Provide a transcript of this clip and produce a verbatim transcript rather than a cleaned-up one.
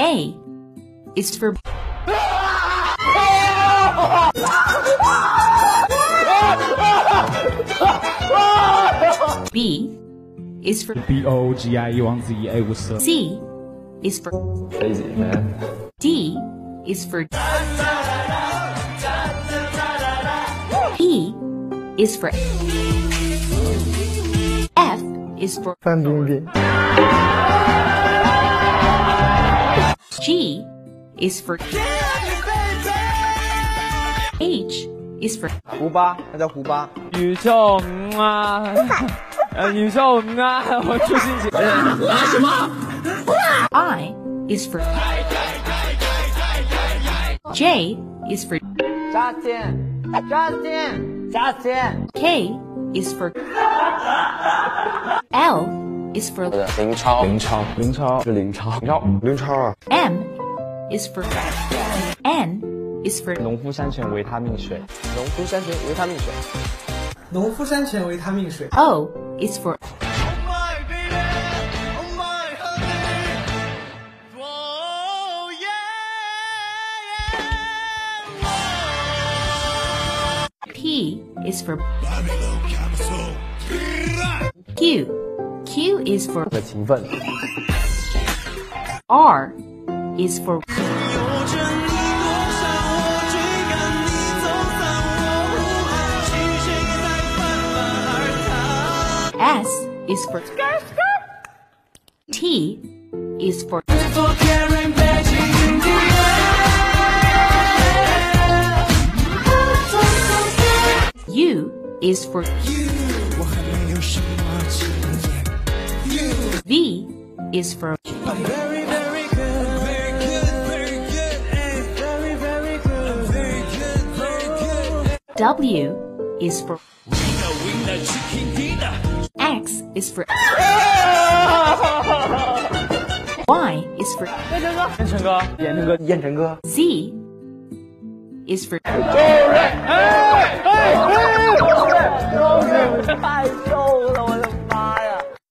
A is for B is for B O G I E 王子一 A 五四 C is for Crazy man. D is for E is for F is for 范冰冰 G is for H is for 胡巴，那叫胡巴。 宇宙嗯啊，呃宇宙嗯啊，我出心情。啊什么 I is for J is for Justin Justin Justin K is for L is for 林超， 林超，林超是林超，林超， 林超啊！ M is for N is for 农夫山泉维他命水， 农夫山泉维他命水。 农夫山泉维他命水。 O is for P is for Q. Q is for 的勤奋。 R is for S is for T is for U is for V is for W is for X is for Y is for 燕城哥，燕城哥， 燕城哥 Z is for 哎哎哎哎！ 太瘦